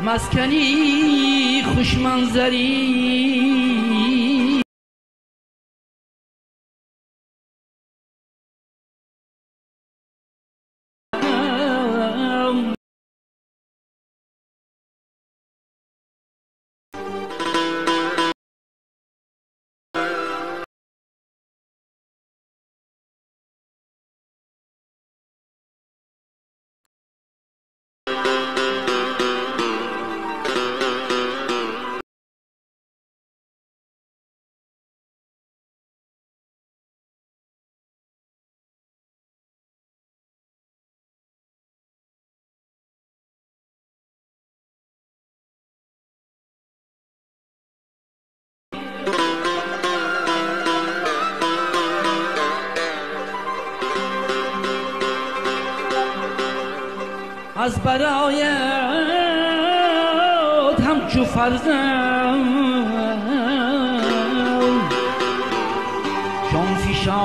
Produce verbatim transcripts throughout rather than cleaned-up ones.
مسکنی خوش منظری از برایت همچو فرزند جان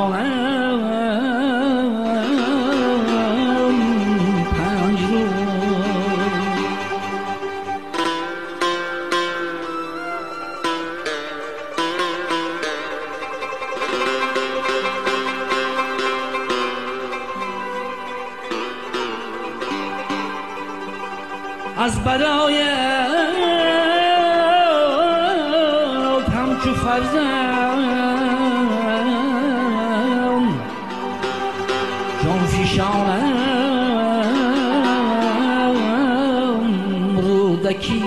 فشانم پنج رو از برایت همچو فرزند جان فشانم رودکی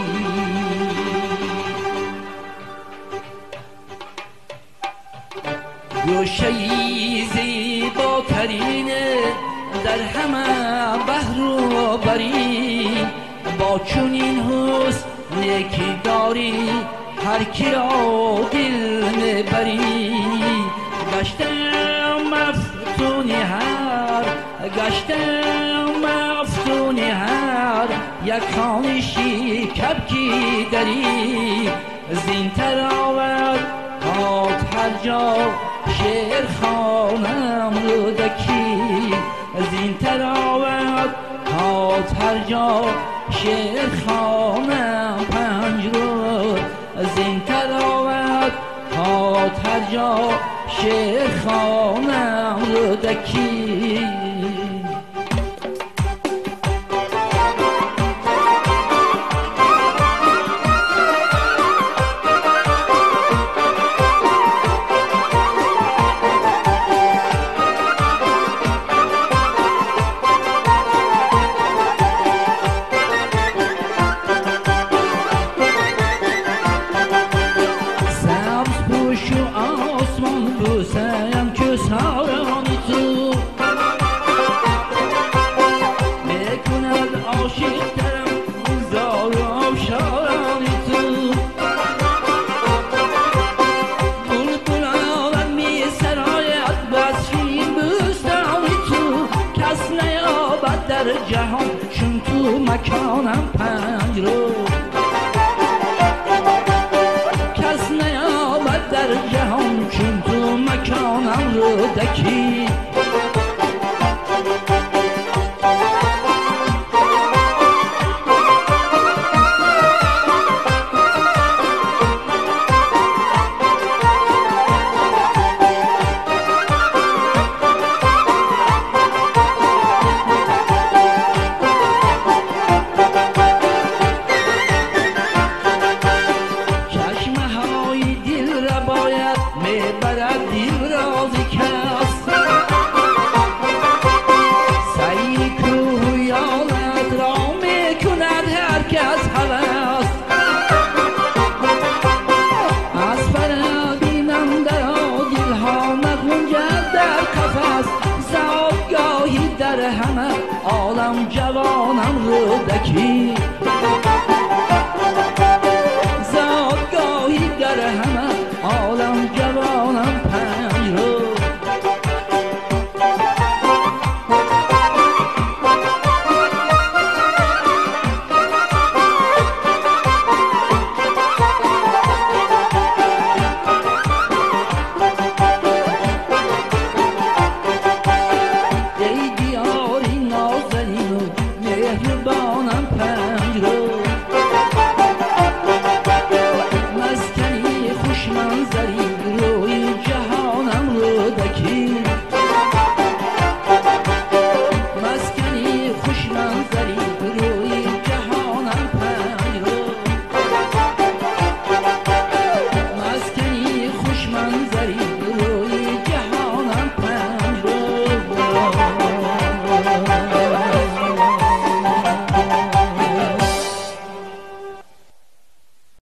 گوشه‌ای زیباترین در همه بحر و بری با چونین حسن یکی داری هر کی را دل میبری گشتم مفتونی هر گشتم مفتونی هر یک خانشی کبکی دری زین تراوت هات هر جا شعر خانم رودکی زین تراوت هات هر جا شعر خانم پنج رو زین تراوت هات هر جا شعر خانم رودکی در جهان چون تو مکانم پنج رو کس نیابد در جهان چون تو مکانم رودکی در همه عالم جوانم رودکی